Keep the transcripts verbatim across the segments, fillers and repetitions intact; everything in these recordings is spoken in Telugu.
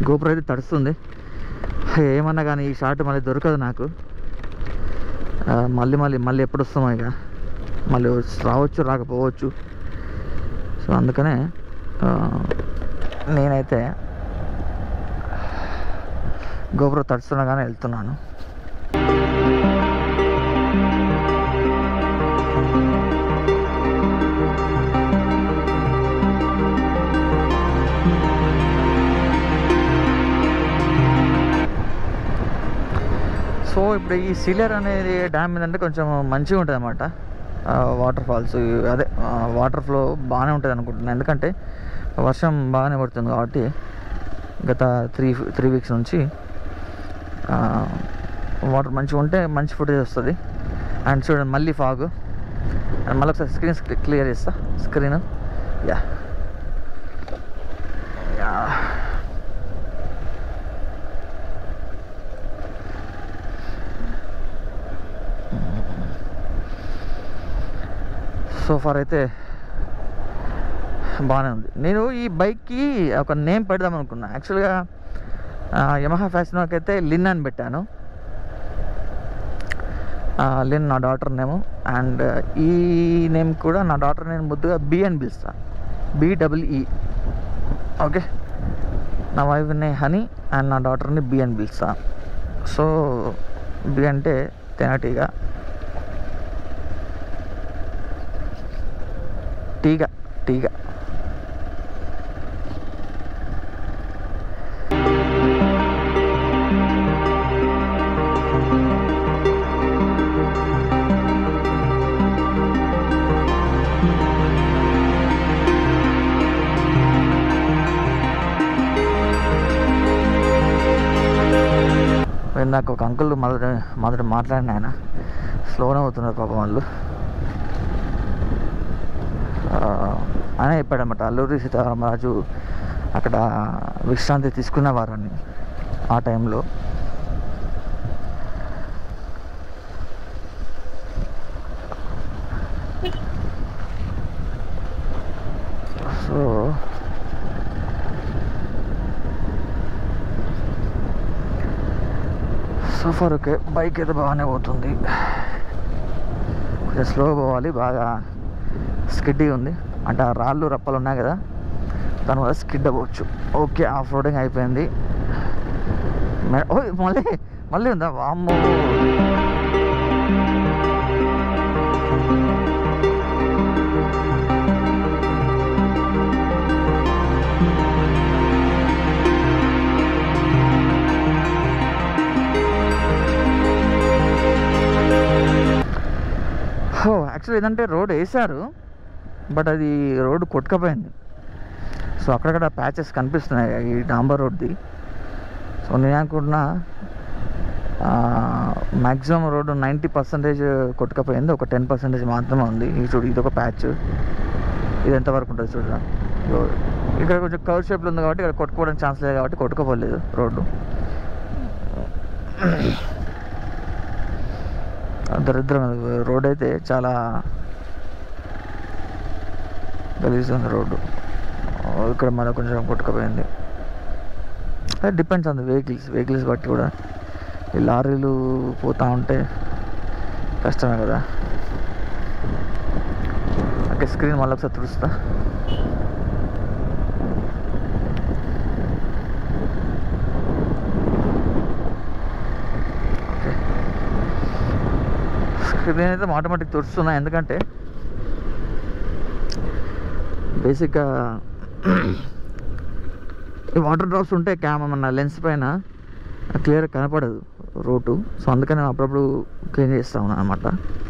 గోపురం అయితే తడుస్తుంది. ఏమన్నా కానీ ఈ షాట్ మళ్ళీ దొరకదు నాకు. మళ్ళీ మళ్ళీ మళ్ళీ ఎప్పుడు వస్తామో ఇక మళ్ళీ రావచ్చు రాకపోవచ్చు. సో అందుకనే నేనైతే గోపురం తడుస్తుండగానే వెళ్తున్నాను. సో ఇప్పుడు ఈ సీలర్ అనేది డ్యామ్ ఏంటంటే కొంచెం మంచిగా ఉంటుంది అన్నమాట. వాటర్ ఫాల్స్ అదే వాటర్ ఫ్లో బాగానే ఉంటుంది అనుకుంటున్నాను. ఎందుకంటే వర్షం బాగానే పడుతుంది కాబట్టి గత త్రీ త్రీ వీక్స్ నుంచి వాటర్ మంచిగా ఉంటే మంచి ఫుటేజ్ వస్తుంది. అండ్ చూడండి మళ్ళీ ఫాగ్. అండ్ మళ్ళీ ఒకసారి స్క్రీన్ క్లియర్ చేస్తా screen. Yeah yeah so far అయితే బాగానే ఉంది. నేను ఈ బైక్కి ఒక నేమ్ పెడదాం అనుకున్నా. యాక్చువల్గా యమహా ఫ్యాషన్కి అయితే లిన్ అని పెట్టాను. లిన్ నా డాటర్ నేము. అండ్ ఈ నేమ్ కూడా నా డాటర్ నేను ముద్దుగా బి అని పిలుస్తాను. బిడబ్ల్యూఈ. ఓకే, నా వైఫ్ని హనీ అండ్ నా డాటర్ని బి అని పిలుస్తాను. సో బి అంటే తేనెటీగ, టీగ టీగ. నాకు ఒక అంకుల్ మొదటి మొదట మాట్లాడిన ఆయన స్లోనే అవుతున్నారు పాపం వాళ్ళు. ఆయన చెప్పాడన్నమాట అల్లూరి సీతారామరాజు అక్కడ విశ్రాంతి తీసుకున్నవారని ఆ టైంలో. So so far okay, bike అయితే బాగానే పోతుంది. కొంచెం స్లో పోవాలి, బాగా స్కిడ్డీ ఉంది. అంటే ఆ రాళ్ళు రప్పలు ఉన్నాయి కదా, దానివల్ల స్కిడ్ అవ్వచ్చు. ఓకే, ఆఫ్ రోడింగ్ అయిపోయింది. మళ్ళీ మళ్ళీ ఉందా? వామ్మో, యాక్చువల్లీ ఏంటంటే రోడ్ వేసారు, బట్ అది రోడ్డు కొట్టుకపోయింది. సో అక్కడక్కడ ప్యాచెస్ కనిపిస్తున్నాయి ఈ డాంబర్ రోడ్ది. సో నేను అనుకుంటున్నా మ్యాక్సిమం రోడ్డు నైంటీ పర్సెంటేజ్ కొట్టుకపోయింది, ఒక టెన్ పర్సెంటేజ్ మాత్రమే ఉంది. ఈ చూడు, ఇది ఒక ప్యాచ్, ఇది ఎంతవరకు ఉంటుంది చూడ. ఇక్కడ కొంచెం కర్వ్ షేప్లో ఉంది కాబట్టి ఇక్కడ కొట్టుకోవడానికి ఛాన్స్ లేదు కాబట్టి కొట్టుకోపోలేదు రోడ్డు. దరిద్రం రోడ్ అయితే చాలా గలీజ్ ఉంది రోడ్డు. ఇక్కడ మన కొంచెం కొట్టుకుపోయింది. అది depends on the vehicles vehicles బట్టి కూడా. ఈ లారీలు పోతూ ఉంటే కష్టమే కదా. ఓకే, స్క్రీన్ మళ్ళీ ఒకసారి తుడుస్తా. ఓకే, స్క్రీన్ అయితే ఆటోమేటిక్ తుడుస్తున్నా, ఎందుకంటే బేసిక్గా ఈ వాటర్ డ్రాప్స్ ఉంటే క్యామ్ మన లెన్స్ పైన క్లియర్గా కనపడదు రోడ్డు. సో అందుకని అప్పుడప్పుడు క్లీన్ చేస్తూ ఉన్నాను అనమాట.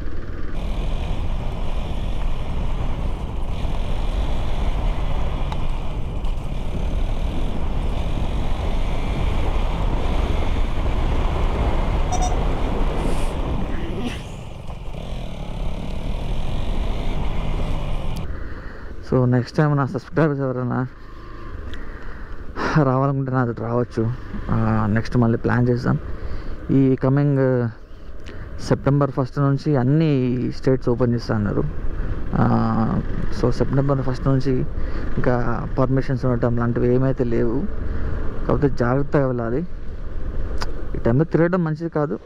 సో నెక్స్ట్ టైం నా సబ్స్క్రైబర్స్ ఎవరైనా రావాలనుకుంటే నాది రావచ్చు. నెక్స్ట్ మళ్ళీ ప్లాన్ చేద్దాం. ఈ కమింగ్ సెప్టెంబర్ ఫస్ట్ నుంచి అన్ని స్టేట్స్ ఓపెన్ చేస్తా అన్నారు. సో సెప్టెంబర్ ఫస్ట్ నుంచి ఇంకా పర్మిషన్స్ ఉండటం లాంటివి ఏమైతే లేవు. కాకపోతే జాగ్రత్తగా వెళ్ళాలి. ఈ టైంలో తిరగడం మంచిది కాదు.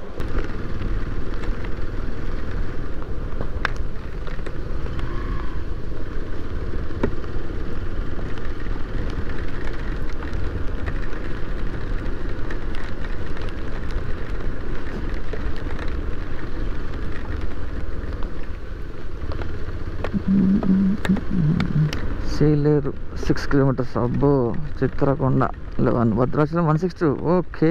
Sileru six kilometres. అబ్బో. Chitrakonda eleven. Bhadrachalam one sixty two. Okay,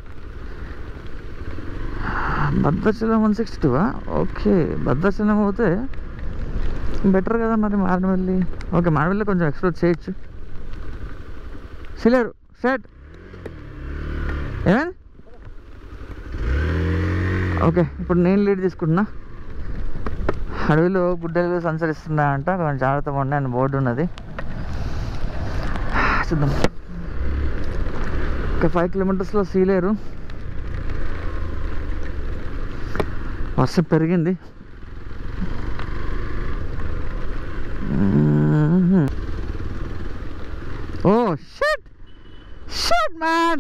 Bhadrachalam one sixty two. Okay, Bhadrachalam పోతే బెటర్ కదా మరి మారేడుమిల్లి. ఓకే, మారేడుమిల్లి కొంచెం ఎక్స్ప్లోర్ చేయొచ్చు. సీలేరు స్ట్రైట్. ఏమైంది? ఓకే, ఇప్పుడు నేను లీడ్ తీసుకుంటున్నా. అడవిలో గుడ్డలు సంచరిస్తున్నాయంట, కొంచెం జాగ్రత్తగా ఉండే అని బోర్డు ఉన్నది. చూద్దాం. ఒక ఫైవ్ కిలోమీటర్స్లో సీలేరు. వర్షం పెరిగింది. Oh shit shit man.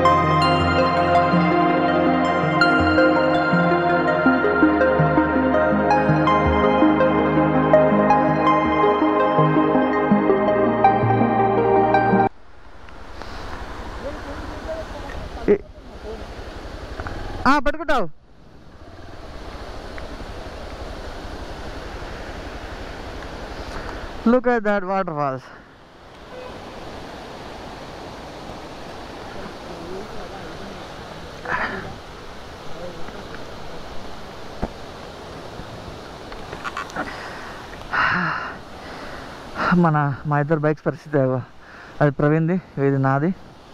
పట్టుకుంటావు. Look at that waterfalls. మన మా ఇద్దరు బైక్స్ పరిస్థితి అది ప్రవీణ్ది, ఇది నాది.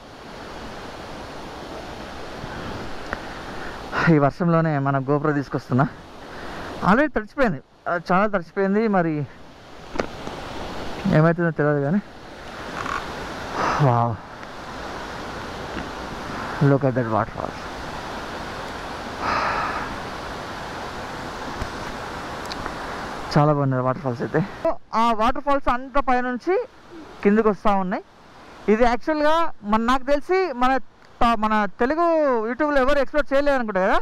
ఈ వర్షంలోనే మన గోప్రో తీసుకొస్తున్నా. ఆల్రెడీ తడిచిపోయింది, చాలా తడిచిపోయింది. మరి ఏమవుతుందో తెలియదు కానీ wow, look at that water falls. చాలా బాగున్నాయి వాటర్ ఫాల్స్ అయితే. ఆ వాటర్ ఫాల్స్ అంత పైనుంచి కిందకి వస్తూ ఉన్నాయి. ఇది యాక్చువల్గా మన నాకు తెలిసి మన మన తెలుగు యూట్యూబ్లో ఎవరు ఎక్స్ప్లోర్ చేయలేదు అనుకుంటా కదా.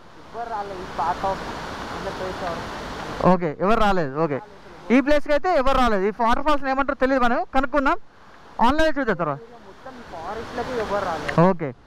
ఓకే, ఎవరు రాలేదు. ఓకే, ఈ ప్లేస్కి అయితే ఎవరు రాలేదు. ఈ వాటర్ ఫాల్స్ ఏమంటారో తెలియదు, మనం కనుక్కుందాం. ఆన్లైన్ చూద్దాం తర్వాత. ఓకే,